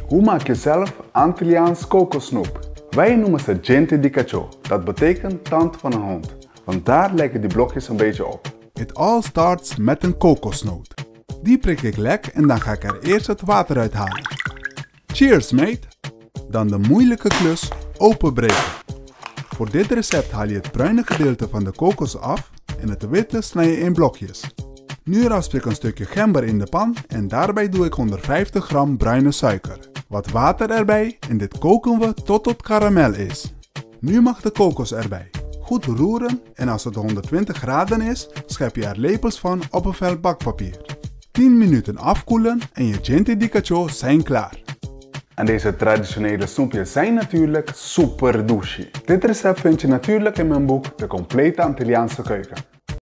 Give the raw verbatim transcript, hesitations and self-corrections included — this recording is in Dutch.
Hoe maak je zelf Antilliaans kokosnoep? Wij noemen ze gente di cachorro, dat betekent tand van een hond, want daar lijken die blokjes een beetje op. It all starts met een kokosnoot. Die prik ik lek en dan ga ik er eerst het water uithalen. Cheers mate! Dan de moeilijke klus, openbreken. Voor dit recept haal je het bruine gedeelte van de kokos af en het witte snij je in blokjes. Nu rasp ik een stukje gember in de pan en daarbij doe ik honderdvijftig gram bruine suiker. Wat water erbij en dit koken we tot het karamel is. Nu mag de kokos erbij. Goed roeren en als het honderdtwintig graden is, schep je er lepels van op een vel bakpapier. tien minuten afkoelen en je gente di cachorro zijn klaar. En deze traditionele snoepjes zijn natuurlijk super douche. Dit recept vind je natuurlijk in mijn boek De Complete Antilliaanse Keuken.